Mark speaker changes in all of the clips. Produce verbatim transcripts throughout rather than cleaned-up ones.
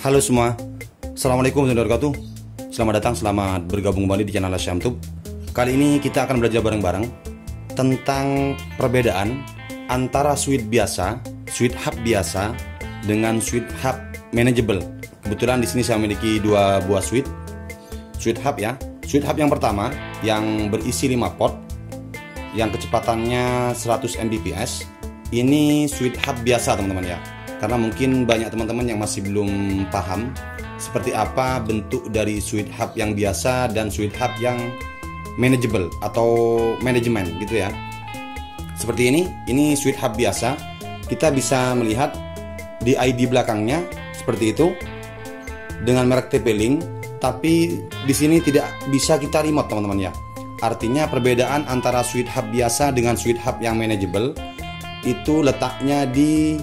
Speaker 1: Halo semua, Assalamualaikum warahmatullahi wabarakatuh. Selamat datang, selamat bergabung kembali di channel Asyamtub. Kali ini kita akan belajar bareng-bareng tentang perbedaan antara suite biasa, suite hub biasa dengan suite hub manageable. Kebetulan di sini saya memiliki dua buah suite, suite hub ya. Suite hub yang pertama yang berisi lima port, yang kecepatannya seratus megabit per second. Ini suite hub biasa teman-teman ya. Karena mungkin banyak teman-teman yang masih belum paham seperti apa bentuk dari suite hub yang biasa dan suite hub yang manageable atau manajemen gitu ya. Seperti ini, ini suite hub biasa. Kita bisa melihat di I D belakangnya seperti itu dengan merek T P-Link, tapi di sini tidak bisa kita remote teman-teman ya. Artinya perbedaan antara suite hub biasa dengan suite hub yang manageable itu letaknya di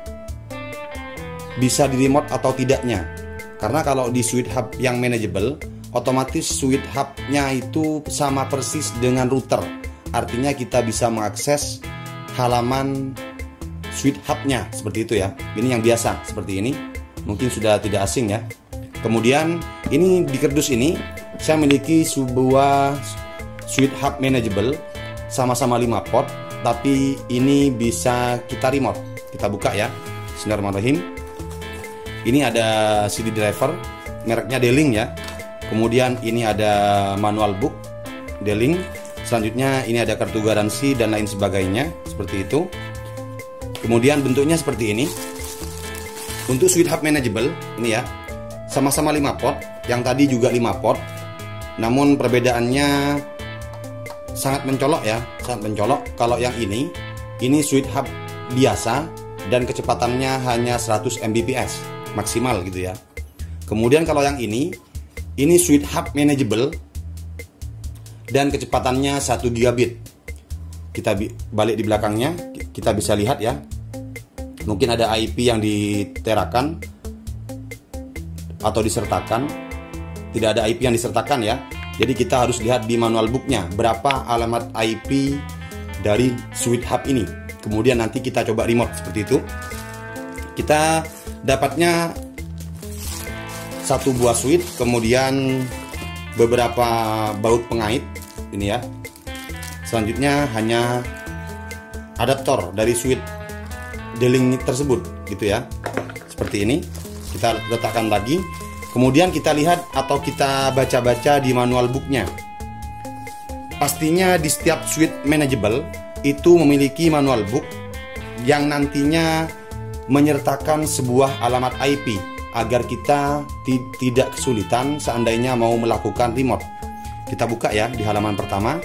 Speaker 1: bisa di remote atau tidaknya. Karena kalau di suite hub yang manageable, otomatis suite hubnya itu sama persis dengan router. Artinya kita bisa mengakses halaman suite hubnya seperti itu ya. Ini yang biasa seperti ini. Mungkin sudah tidak asing ya. Kemudian ini di kardus ini saya memiliki sebuah suite hub manageable, sama-sama lima port, tapi ini bisa kita remote. Kita buka ya. Bismillahirrahmanirrahim. Ini ada C D driver, mereknya D-Link ya. Kemudian ini ada manual book D-Link. Selanjutnya ini ada kartu garansi dan lain sebagainya, seperti itu. Kemudian bentuknya seperti ini. Untuk suite hub manageable ini ya, sama-sama lima port, yang tadi juga lima port. Namun perbedaannya sangat mencolok ya, sangat mencolok. Kalau yang ini, ini suite hub biasa dan kecepatannya hanya seratus megabit per second maksimal gitu ya. Kemudian kalau yang ini, ini suite hub manageable dan kecepatannya satu gigabit. Kita balik di belakangnya, kita bisa lihat ya. Mungkin ada I P yang diterakan atau disertakan. Tidak ada I P yang disertakan ya. Jadi kita harus lihat di manual booknya berapa alamat I P dari suite hub ini. Kemudian nanti kita coba remote seperti itu. Kita dapatnya satu buah suite, kemudian beberapa baut pengait ini ya. Selanjutnya hanya adaptor dari suite D-Link tersebut gitu ya. Seperti ini. Kita letakkan lagi. Kemudian kita lihat atau kita baca-baca di manual booknya. Pastinya di setiap suite manageable itu memiliki manual book yang nantinya menyertakan sebuah alamat I P agar kita tidak kesulitan seandainya mau melakukan remote. Kita buka ya di halaman pertama.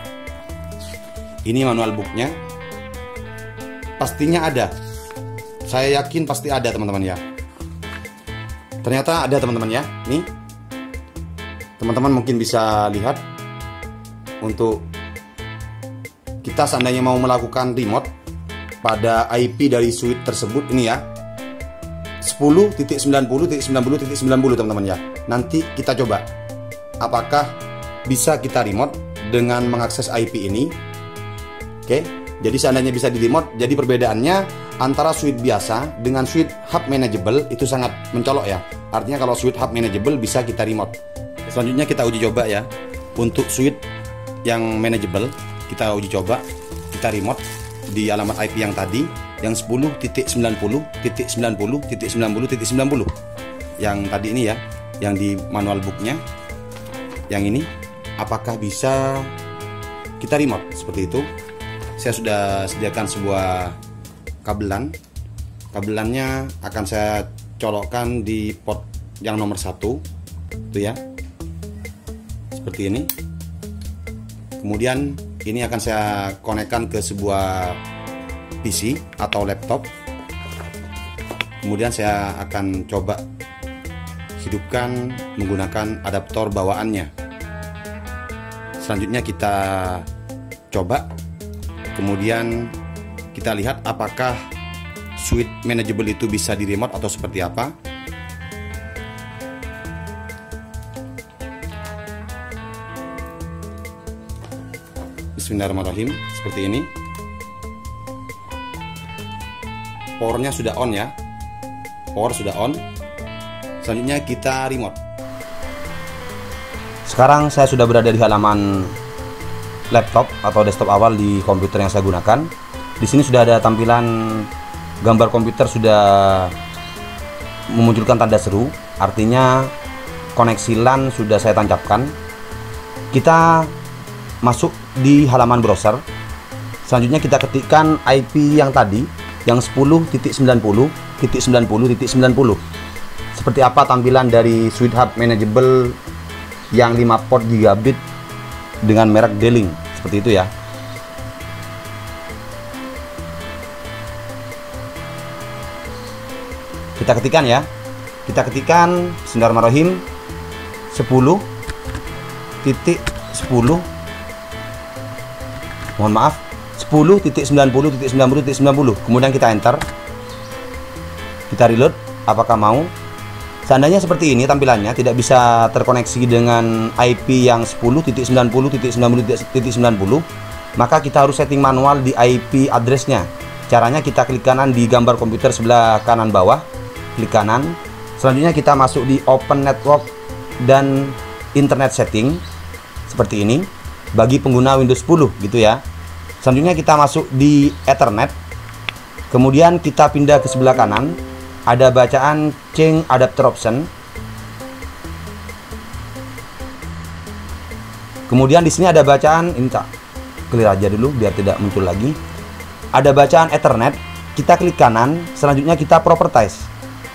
Speaker 1: Ini manual booknya. Pastinya ada. Saya yakin pasti ada teman-teman ya. Ternyata ada teman-teman ya. Nih, teman-teman mungkin bisa lihat. Untuk kita seandainya mau melakukan remote pada I P dari suite tersebut ini ya, sepuluh titik sembilan puluh titik sembilan puluh titik sembilan puluh teman-teman ya. Nanti kita coba apakah bisa kita remote dengan mengakses I P ini. Oke, jadi seandainya bisa di remote, jadi perbedaannya antara suite biasa dengan suite hub manageable itu sangat mencolok ya. Artinya kalau suite hub manageable bisa kita remote. Selanjutnya kita uji coba ya. Untuk suite yang manageable kita uji coba, kita remote di alamat I P yang tadi, yang sepuluh titik sembilan puluh titik sembilan puluh titik sembilan puluh titik sembilan puluh yang tadi ini ya, yang di manual booknya. Yang ini apakah bisa kita remote seperti itu. Saya sudah sediakan sebuah kabelan. Kabelannya akan saya colokkan di port yang nomor satu itu ya, seperti ini. Kemudian ini akan saya konekkan ke sebuah P C atau laptop. Kemudian saya akan coba hidupkan menggunakan adaptor bawaannya. Selanjutnya kita coba. Kemudian kita lihat apakah suite manageable itu bisa di remote atau seperti apa. Bismillahirrahmanirrahim, seperti ini. Powernya sudah on ya. Power sudah on. Selanjutnya kita remote. Sekarang saya sudah berada di halaman laptop atau desktop awal di komputer yang saya gunakan. Di sini sudah ada tampilan gambar komputer sudah memunculkan tanda seru, artinya koneksi LAN sudah saya tancapkan. Kita masuk di halaman browser. Selanjutnya kita ketikkan I P yang tadi, yang sepuluh titik sembilan puluh titik sembilan puluh titik sembilan puluh. Seperti apa tampilan dari Switch Hub Manageable yang lima port gigabit dengan merek D-Link, seperti itu ya. Kita ketikkan ya. Kita ketikkan Bismillahirrahmanirrahim sepuluh titik sepuluh. Mohon maaf, sepuluh titik sembilan puluh titik sembilan puluh titik sembilan puluh. Kemudian kita enter. Kita reload, apakah mau? Seandainya seperti ini tampilannya, tidak bisa terkoneksi dengan I P yang sepuluh titik sembilan puluh titik sembilan puluh titik sembilan puluh, maka kita harus setting manual di I P address-nya. Caranya kita klik kanan di gambar komputer sebelah kanan bawah, klik kanan. Selanjutnya kita masuk di Open Network dan Internet Setting seperti ini bagi pengguna Windows sepuluh gitu ya. Selanjutnya kita masuk di Ethernet. Kemudian kita pindah ke sebelah kanan, ada bacaan Change Adapter Option. Kemudian di sini ada bacaan, ini tak clear aja dulu biar tidak muncul lagi. Ada bacaan Ethernet, kita klik kanan, selanjutnya kita Properties.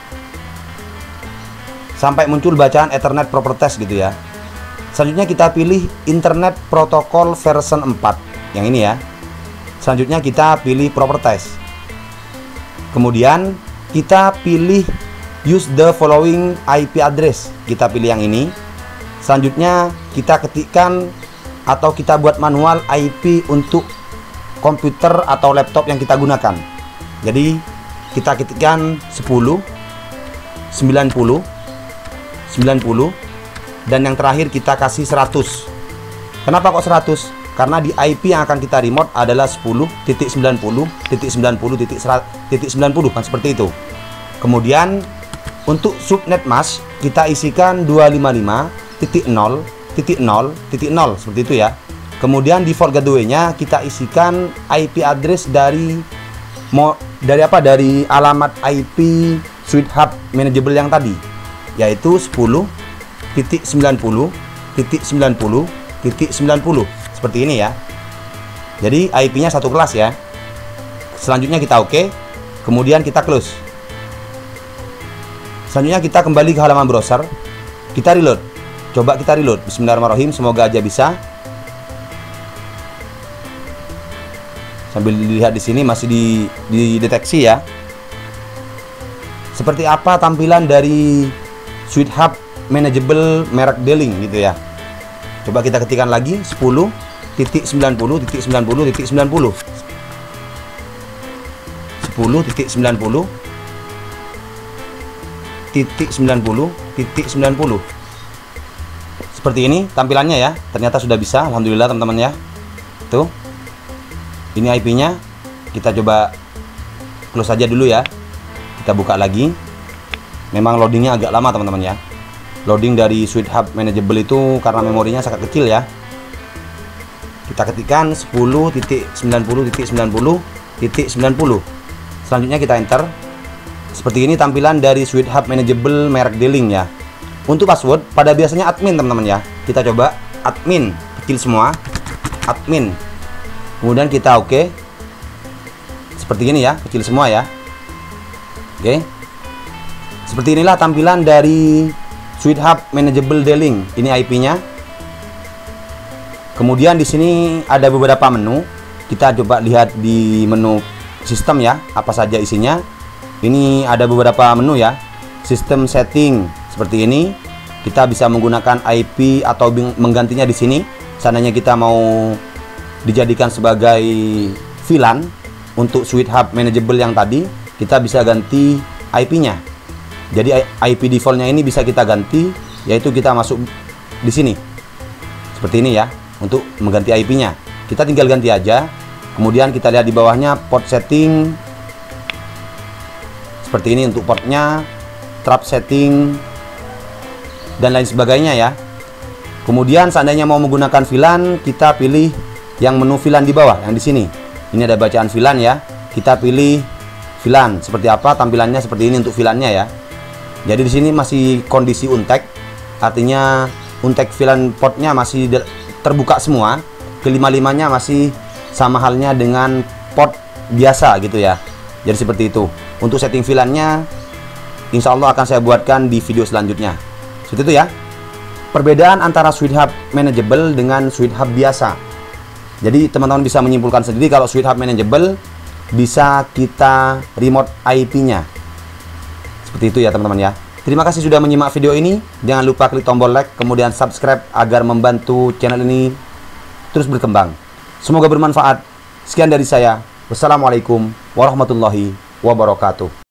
Speaker 1: Sampai muncul bacaan Ethernet Properties gitu ya. Selanjutnya kita pilih Internet Protocol version empat, yang ini ya. Selanjutnya kita pilih Properties. Kemudian kita pilih Use the following I P address, kita pilih yang ini. Selanjutnya kita ketikkan atau kita buat manual I P untuk komputer atau laptop yang kita gunakan. Jadi kita ketikkan sepuluh sembilan puluh sembilan puluh dan yang terakhir kita kasih seratus. Kenapa kok seratus? Karena di I P yang akan kita remote adalah sepuluh titik sembilan puluh titik sembilan puluh titik sembilan puluh, kan seperti itu. Kemudian untuk subnet mask kita isikan dua lima lima titik nol titik nol titik nol seperti itu ya. Kemudian default gateway-nya kita isikan I P address dari mau dari apa? Dari alamat I P Switch Hub Manageable yang tadi, yaitu sepuluh titik sembilan puluh titik sembilan puluh titik sembilan puluh seperti ini ya. Jadi I P-nya satu kelas ya. Selanjutnya kita oke, kemudian kita close. Selanjutnya kita kembali ke halaman browser, kita reload. Coba kita reload. Bismillahirrahmanirrahim, semoga aja bisa. Sambil dilihat di sini masih di dideteksi ya. Seperti apa tampilan dari Switch Hub Manageable merek D-Link gitu ya. Coba kita ketikkan lagi sepuluh titik sembilan puluh titik sembilan puluh titik sembilan puluh. sepuluh titik sembilan puluh titik sembilan puluh titik sembilan puluh. Seperti ini tampilannya ya. Ternyata sudah bisa, alhamdulillah teman-teman ya. Tuh. Ini I P-nya. Kita coba close saja dulu ya. Kita buka lagi. Memang loadingnya agak lama teman-teman ya. Loading dari Switch Hub Manageable itu karena memorinya sangat kecil ya. Kita ketikkan sepuluh titik sembilan puluh titik sembilan puluh titik sembilan puluh. Selanjutnya kita enter. Seperti ini tampilan dari Switch Hub Manageable merek D-Link ya. Untuk password pada biasanya admin teman-teman ya. Kita coba admin kecil semua. Admin. Kemudian kita oke. Seperti ini ya, kecil semua ya. Oke. Seperti inilah tampilan dari Switch Hub Manageable D-Link. Ini I P-nya. Kemudian di sini ada beberapa menu. Kita coba lihat di menu sistem ya, apa saja isinya. Ini ada beberapa menu ya. Sistem setting seperti ini. Kita bisa menggunakan I P atau menggantinya di sini. Seandainya kita mau dijadikan sebagai V LAN untuk Switch Hub Manageable yang tadi, kita bisa ganti I P-nya. Jadi I P default-nya ini bisa kita ganti, yaitu kita masuk di sini. Seperti ini ya, untuk mengganti I P-nya. Kita tinggal ganti aja. Kemudian kita lihat di bawahnya port setting. Seperti ini untuk portnya. Trap setting dan lain sebagainya ya. Kemudian seandainya mau menggunakan V LAN, kita pilih yang menu V LAN di bawah, yang di sini. Ini ada bacaan V LAN ya. Kita pilih V LAN seperti apa, tampilannya seperti ini untuk V LAN-nya ya. Jadi di sini masih kondisi untek, artinya untek V LAN portnya masih terbuka semua. Kelima-limanya masih sama halnya dengan port biasa gitu ya. Jadi seperti itu. Untuk setting V LAN-nya, insya Allah akan saya buatkan di video selanjutnya. Seperti itu ya. Perbedaan antara Switch Hub Manageable dengan Switch Hub biasa. Jadi teman-teman bisa menyimpulkan sendiri kalau Switch Hub Manageable bisa kita remote I P-nya. Seperti itu ya teman-teman ya. Terima kasih sudah menyimak video ini. Jangan lupa klik tombol like, kemudian subscribe agar membantu channel ini terus berkembang. Semoga bermanfaat. Sekian dari saya. Wassalamualaikum warahmatullahi wabarakatuh.